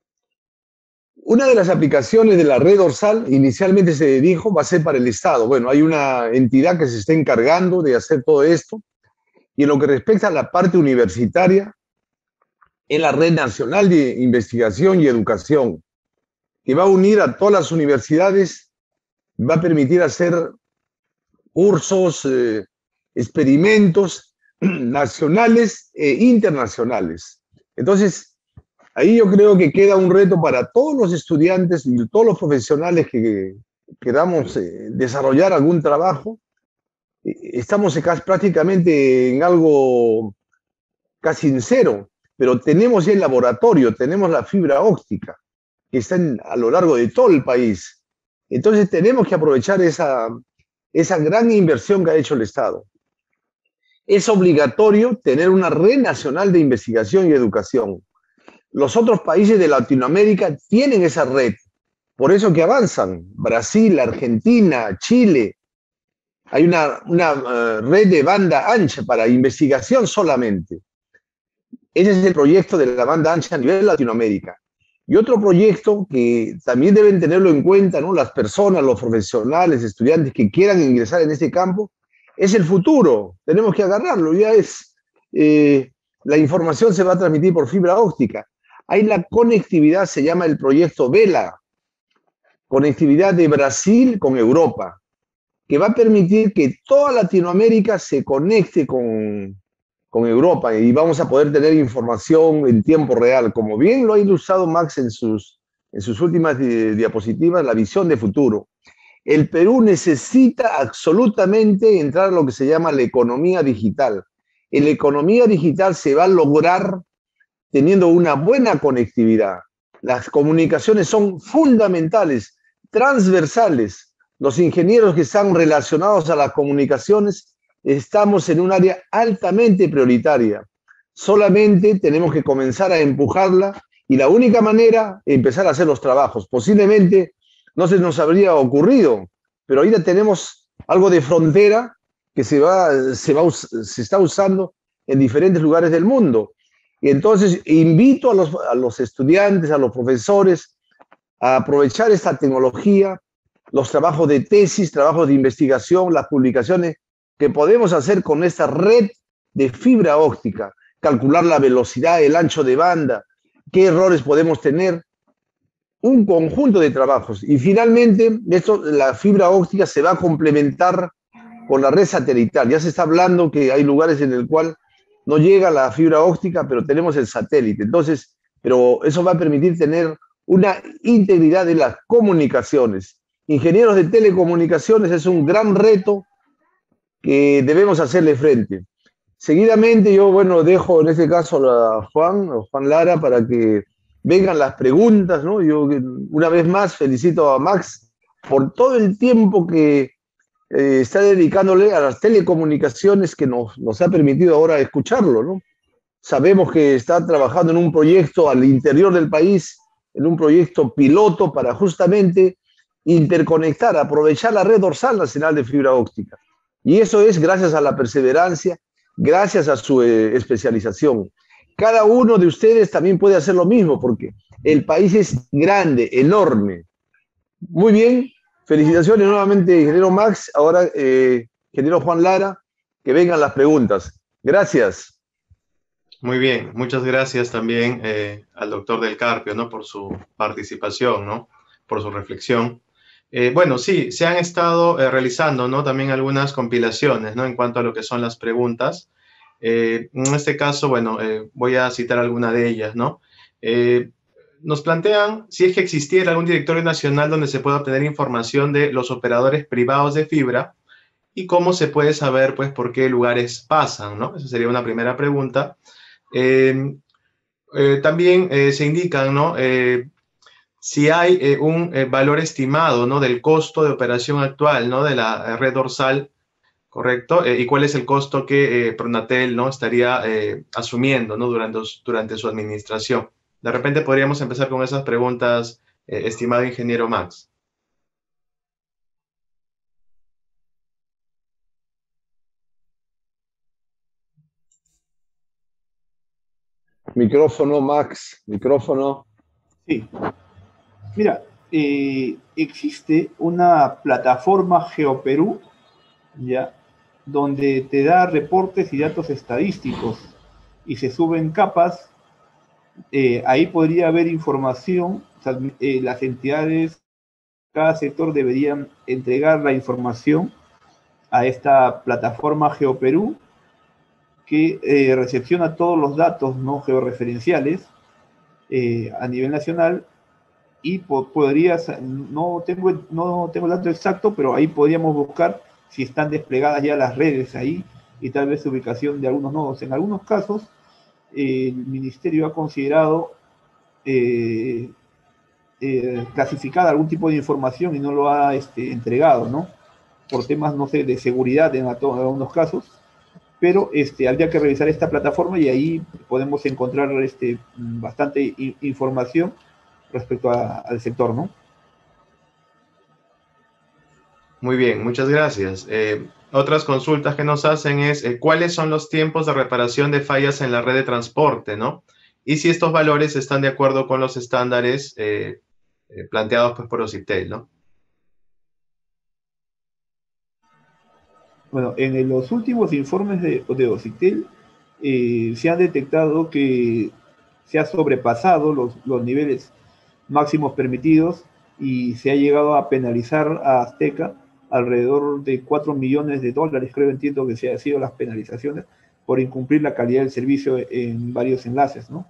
Una de las aplicaciones de la red dorsal, inicialmente se dijo, va a ser para el Estado. Bueno, hay una entidad que se está encargando de hacer todo esto. Y en lo que respecta a la parte universitaria, es la Red Nacional de Investigación y Educación, que va a unir a todas las universidades, va a permitir hacer cursos, eh, experimentos nacionales e internacionales. Entonces, ahí yo creo que queda un reto para todos los estudiantes y todos los profesionales que queramos eh, desarrollar algún trabajo. Estamos prácticamente en algo casi en cero, pero tenemos ya el laboratorio, tenemos la fibra óptica, que está en, a lo largo de todo el país. Entonces tenemos que aprovechar esa, esa gran inversión que ha hecho el Estado. Es obligatorio tener una red nacional de investigación y educación. Los otros países de Latinoamérica tienen esa red, por eso que avanzan. Brasil, Argentina, Chile. Hay una, una uh, red de banda ancha para investigación solamente. Ese es el proyecto de la banda ancha a nivel Latinoamérica. Y otro proyecto que también deben tenerlo en cuenta, ¿no?, las personas, los profesionales, estudiantes que quieran ingresar en este campo, es el futuro. Tenemos que agarrarlo. Ya es, eh, la información se va a transmitir por fibra óptica. Hay la conectividad, se llama el proyecto VELA, conectividad de Brasil con Europa, que va a permitir que toda Latinoamérica se conecte con, con Europa y vamos a poder tener información en tiempo real, como bien lo ha ilustrado Max en sus, en sus últimas di diapositivas, la visión de futuro. El Perú necesita absolutamente entrar a lo que se llama la economía digital. En la economía digital se va a lograr teniendo una buena conectividad. Las comunicaciones son fundamentales, transversales. Los ingenieros que están relacionados a las comunicaciones estamos en un área altamente prioritaria. Solamente tenemos que comenzar a empujarla y la única manera es empezar a hacer los trabajos. Posiblemente no se nos habría ocurrido, pero ahorita tenemos algo de frontera que se, va, se, va, se está usando en diferentes lugares del mundo. Y entonces invito a los, a los estudiantes, a los profesores, a aprovechar esta tecnología, los trabajos de tesis, trabajos de investigación, las publicaciones que podemos hacer con esta red de fibra óptica, calcular la velocidad, el ancho de banda, qué errores podemos tener, un conjunto de trabajos. Y finalmente, esto, la fibra óptica se va a complementar con la red satelital. Ya se está hablando que hay lugares en el cual no llega la fibra óptica, pero tenemos el satélite. Entonces, pero eso va a permitir tener una integridad de las comunicaciones. Ingenieros de telecomunicaciones es un gran reto que debemos hacerle frente. Seguidamente yo, bueno, dejo en este caso a Juan, a Juan Lara, para que vengan las preguntas, ¿no? Yo una vez más felicito a Max por todo el tiempo que eh, está dedicándole a las telecomunicaciones que nos, nos ha permitido ahora escucharlo, ¿no? sabemos que está trabajando en un proyecto al interior del país, en un proyecto piloto para justamente interconectar, aprovechar la red dorsal nacional de fibra óptica. Y eso es gracias a la perseverancia, gracias a su eh, especialización. Cada uno de ustedes también puede hacer lo mismo, porque el país es grande, enorme. Muy bien, felicitaciones nuevamente, ingeniero Max. Ahora, eh, ingeniero Juan Lara, que vengan las preguntas. Gracias. Muy bien, muchas gracias también eh, al doctor Del Carpio, ¿no? Por su participación, ¿no? Por su reflexión. Eh, bueno, sí, se han estado eh, realizando, ¿no? También algunas compilaciones, ¿no? En cuanto a lo que son las preguntas. Eh, en este caso, bueno, eh, voy a citar alguna de ellas, ¿no? Eh, nos plantean si es que existiera algún directorio nacional donde se pueda obtener información de los operadores privados de fibra y cómo se puede saber, pues, por qué lugares pasan, ¿no? Esa sería una primera pregunta. Eh, eh, también eh, se indican, ¿no? Eh, si hay eh, un eh, valor estimado, ¿no? Del costo de operación actual, ¿no? De la red dorsal, ¿correcto? Eh, y cuál es el costo que eh, Pronatel, ¿no? Estaría eh, asumiendo, ¿no? Durante, durante su administración. De repente podríamos empezar con esas preguntas, eh, estimado ingeniero Max. Micrófono, Max, micrófono. Sí. Mira, eh, existe una plataforma GeoPerú, ¿ya? Donde te da reportes y datos estadísticos y se suben capas. Eh, ahí podría haber información, o sea, eh, las entidades, cada sector deberían entregar la información a esta plataforma GeoPerú que eh, recepciona todos los datos no georreferenciales eh, a nivel nacional y po podrías, no tengo, no tengo el dato exacto, pero ahí podríamos buscar si están desplegadas ya las redes ahí y tal vez ubicación de algunos nodos. En algunos casos, eh, el ministerio ha considerado eh, eh, clasificada algún tipo de información y no lo ha este, entregado, ¿no? Por temas, no sé, de seguridad en, en algunos casos, pero este, habría que revisar esta plataforma y ahí podemos encontrar este, bastante información respecto a, al sector, ¿no? Muy bien, muchas gracias. Eh, otras consultas que nos hacen es eh, cuáles son los tiempos de reparación de fallas en la red de transporte, ¿no? Y si estos valores están de acuerdo con los estándares eh, eh, planteados pues, por OCITEL, ¿no? Bueno, en los últimos informes de, de OCITEL eh, se ha detectado que se ha sobrepasado los, los niveles máximos permitidos y se ha llegado a penalizar a Azteca alrededor de cuatro millones de dólares, creo, entiendo que se han sido las penalizaciones por incumplir la calidad del servicio en varios enlaces, ¿no?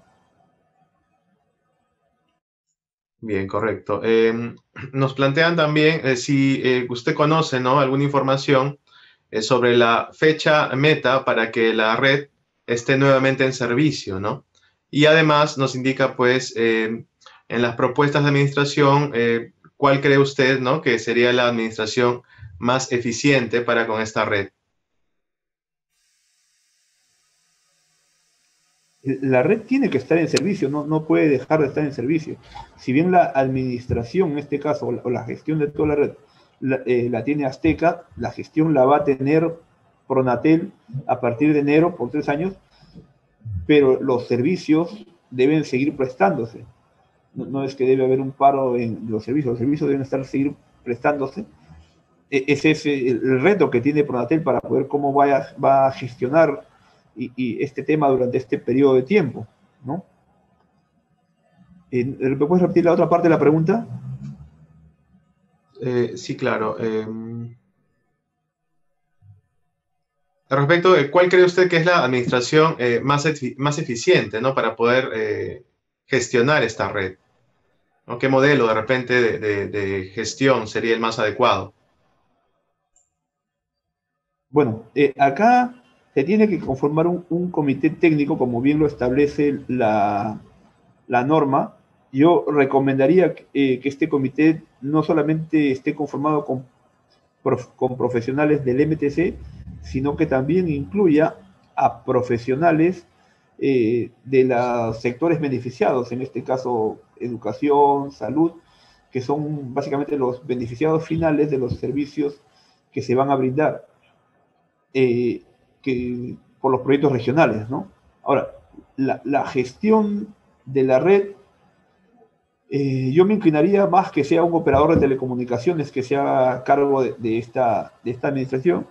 Bien, correcto. Eh, nos plantean también eh, si eh, usted conoce, ¿no? Alguna información eh, sobre la fecha meta para que la red esté nuevamente en servicio, ¿no? Y además nos indica, pues, eh, en las propuestas de administración, eh, ¿cuál cree usted, ¿no? Que sería la administración más eficiente para con esta red? La red tiene que estar en servicio, no, no puede dejar de estar en servicio. Si bien la administración, en este caso, o la gestión de toda la red, la, eh, la tiene Azteca, la gestión la va a tener Pronatel a partir de enero por tres años, pero los servicios deben seguir prestándose. No, no es que debe haber un paro en los servicios, los servicios deben estar seguir prestándose. E, ese es el reto que tiene Pronatel para poder cómo vaya, va a gestionar y, y este tema durante este periodo de tiempo, ¿no? ¿Me puedes repetir la otra parte de la pregunta? Eh, sí, claro. Eh, respecto de cuál cree usted que es la administración eh, más, efi más eficiente, ¿no? Para poder eh, gestionar esta red, ¿no? ¿Qué modelo de repente de, de, de gestión sería el más adecuado? Bueno, eh, acá se tiene que conformar un, un comité técnico, como bien lo establece la, la norma. Yo recomendaría eh, que este comité no solamente esté conformado con, prof, con profesionales del M T C, sino que también incluya a profesionales eh, de los sectores beneficiados, en este caso educación, salud, que son básicamente los beneficiados finales de los servicios que se van a brindar eh, que, por los proyectos regionales, ¿no? Ahora, la, la gestión de la red, eh, yo me inclinaría más que sea un operador de telecomunicaciones que se haga cargo de, de, esta, de esta administración,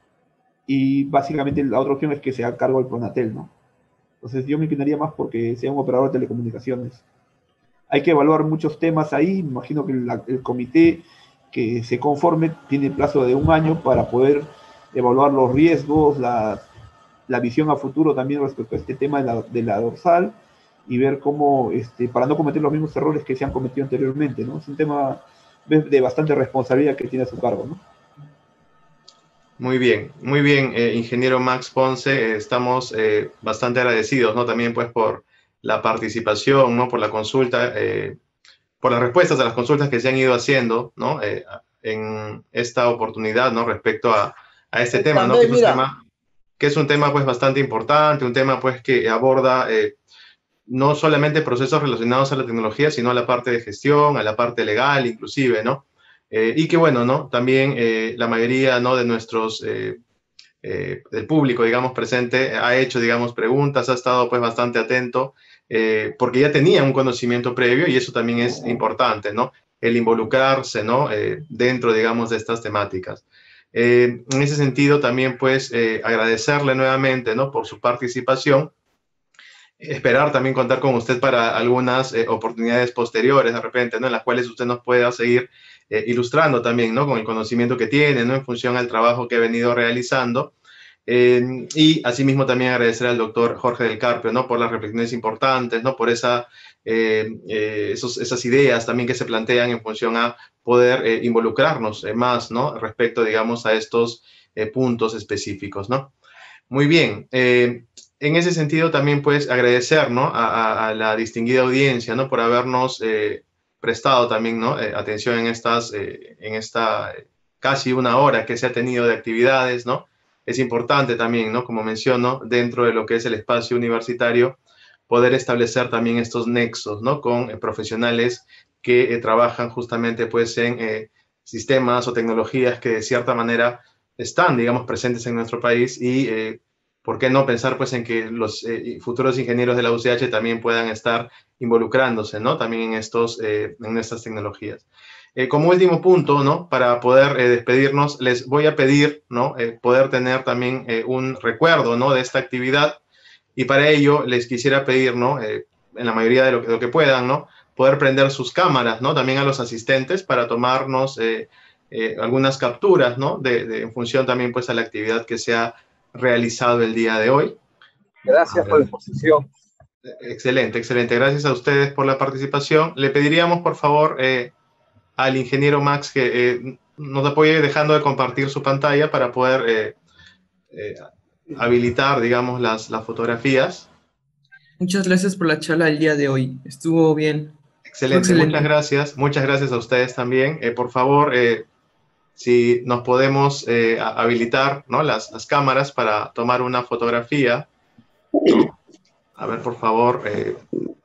y básicamente la otra opción es que se haga cargo del Pronatel, ¿no? Entonces yo me inclinaría más porque sea un operador de telecomunicaciones. Hay que evaluar muchos temas ahí, me imagino que la, el comité que se conforme tiene plazo de un año para poder evaluar los riesgos, la, la visión a futuro también respecto a este tema de la, de la dorsal, y ver cómo, este, para no cometer los mismos errores que se han cometido anteriormente, ¿no? Es un tema de, de bastante responsabilidad que tiene a su cargo, ¿no? Muy bien, muy bien, eh, ingeniero Max Ponce, eh, estamos eh, bastante agradecidos, ¿no? También pues por la participación, ¿no? Por la consulta, eh, por las respuestas a las consultas que se han ido haciendo, ¿no? Eh, en esta oportunidad, ¿no? Respecto a, a este tema, ¿no? Que es un tema, que es un tema pues bastante importante, un tema pues que aborda eh, no solamente procesos relacionados a la tecnología, sino a la parte de gestión, a la parte legal inclusive, ¿no? Eh, y que bueno, ¿no? También eh, la mayoría, ¿no? De nuestros, eh, eh, del público, digamos, presente, ha hecho, digamos, preguntas, ha estado pues bastante atento, eh, porque ya tenía un conocimiento previo, y eso también es importante, ¿no? El involucrarse, ¿no? Eh, dentro, digamos, de estas temáticas. Eh, en ese sentido, también pues eh, agradecerle nuevamente, ¿no? Por su participación. Esperar también contar con usted para algunas eh, oportunidades posteriores, de repente, ¿no? En las cuales usted nos pueda seguir eh, ilustrando también, ¿no? Con el conocimiento que tiene, ¿no? En función al trabajo que ha venido realizando. Eh, y asimismo también agradecer al doctor Jorge del Carpio, ¿no? Por las reflexiones importantes, ¿no? Por esa, eh, eh, esos, esas ideas también que se plantean en función a poder eh, involucrarnos eh, más, ¿no? Respecto, digamos, a estos eh, puntos específicos, ¿no? Muy bien. Eh, en ese sentido también pues agradecer, ¿no? a, a, a la distinguida audiencia, ¿no? Por habernos eh, prestado también, ¿no? eh, atención en, estas, eh, en esta eh, casi una hora que se ha tenido de actividades, ¿no? Es importante también, ¿no? Como menciono, dentro de lo que es el espacio universitario, poder establecer también estos nexos, ¿no? Con eh, profesionales que eh, trabajan justamente pues en eh, sistemas o tecnologías que de cierta manera están, digamos, presentes en nuestro país, y eh, ¿por qué no pensar pues en que los eh, futuros ingenieros de la U C H también puedan estar involucrándose, ¿no? También en, estos, eh, en estas tecnologías. Eh, como último punto, ¿no? Para poder eh, despedirnos, les voy a pedir, ¿no? Eh, poder tener también eh, un recuerdo, ¿no? De esta actividad, y para ello les quisiera pedir, ¿no? Eh, en la mayoría de lo, que, de lo que puedan, ¿no? Poder prender sus cámaras, ¿no? También a los asistentes para tomarnos eh, eh, algunas capturas, ¿no? De, de, en función también pues a la actividad que se ha realizado el día de hoy. Gracias por la exposición. Excelente, excelente. Gracias a ustedes por la participación. Le pediríamos, por favor, eh, al ingeniero Max que eh, nos apoye dejando de compartir su pantalla para poder eh, eh, habilitar, digamos, las, las fotografías. Muchas gracias por la charla del día de hoy. Estuvo bien. Excelente, excelente. Muchas gracias. Muchas gracias a ustedes también. Eh, por favor, eh, si nos podemos eh, habilitar, ¿no? las, las cámaras para tomar una fotografía, ¿no? A ver, por favor, eh,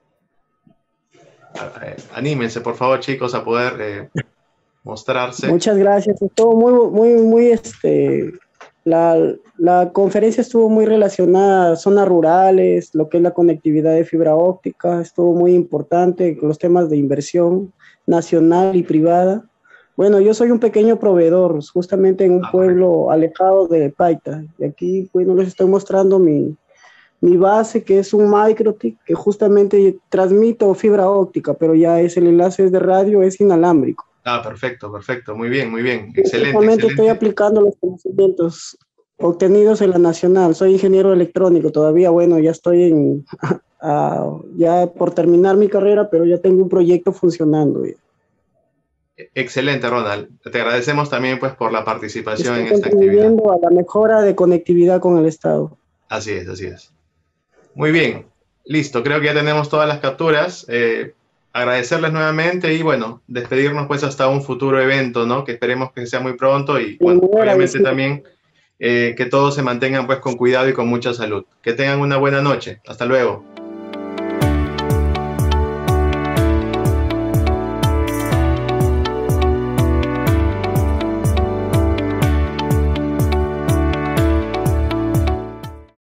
eh, anímense, por favor, chicos, a poder eh, mostrarse. Muchas gracias. Estuvo muy, muy, muy, este, la, la conferencia estuvo muy relacionada a zonas rurales, lo que es la conectividad de fibra óptica, estuvo muy importante, los temas de inversión nacional y privada. Bueno, yo soy un pequeño proveedor, justamente en un ah, pueblo correcto. alejado de Paita, y aquí, bueno, les estoy mostrando mi, mi base, que es un MikroTik, que justamente transmito fibra óptica, pero ya es el enlace de radio, es inalámbrico. Ah, perfecto, perfecto, muy bien, muy bien, excelente. Actualmente estoy aplicando los conocimientos obtenidos en la Nacional, soy ingeniero electrónico todavía, bueno, ya estoy en, a, ya por terminar mi carrera, pero ya tengo un proyecto funcionando. Ya. Excelente, Ronald. Te agradecemos también pues por la participación estoy en esta actividad. Contribuyendo a la mejora de conectividad con el Estado. Así es, así es. Muy bien, listo, creo que ya tenemos todas las capturas. Eh, agradecerles nuevamente y bueno, despedirnos pues hasta un futuro evento, ¿no? Que esperemos que sea muy pronto y bueno, obviamente también eh, que todos se mantengan pues con cuidado y con mucha salud. Que tengan una buena noche. Hasta luego.